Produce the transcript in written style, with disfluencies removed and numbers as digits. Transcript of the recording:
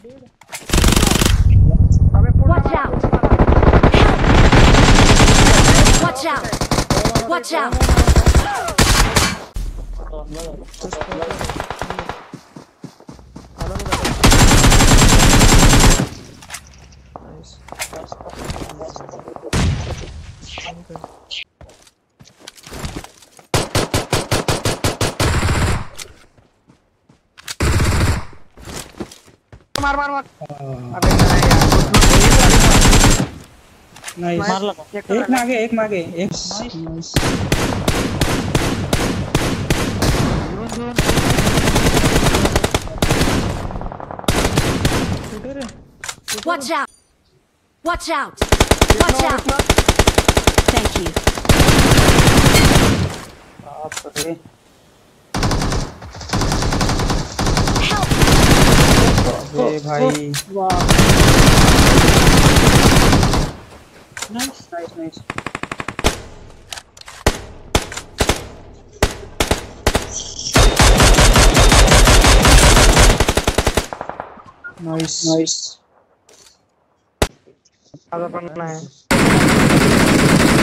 Watch out! Watch out! Watch out! मार मार मार। अबे नाइस मार लगा। एक मागे एक nice. Watch out! Watch out! Watch out! Thank you. Help! अबे भाई नाइस आधा पन्ना है।